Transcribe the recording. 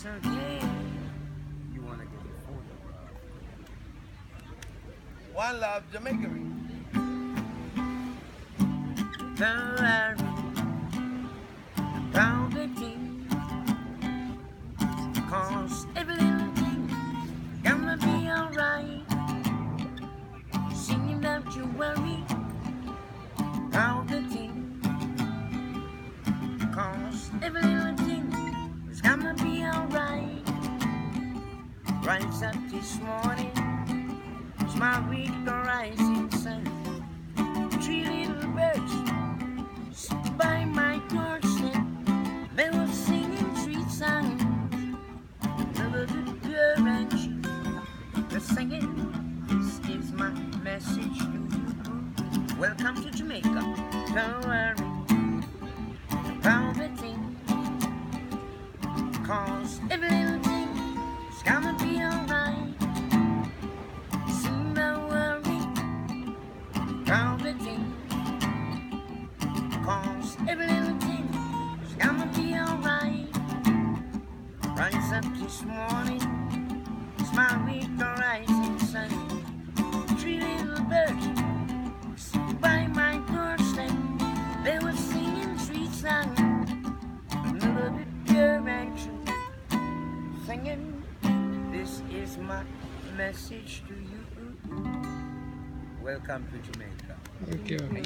again. You wanna get it for the One love, Jamaica. Ferrari, poverty, cause every little thing gonna be alright. Singing about your worry, poverty, cause every little thing is gonna be alright. Rise up this morning, smile with the rising sun. Three little birds sit by my doorstep. They were singing sweet songs. Never did pure and true. They're singing, this is my message to you. Welcome to Jamaica. Don't worry about the thing, cause every little thing is gonna be alright. Don't worry about the thing, cause every little thing is gonna be alright. Rise up this morning, smile with the rising sun. Three little birds sit by my doorstep. They were singing sweet songs, another bit pure and true. Singing, this is my message to you. Welcome to Jamaica. Thank you.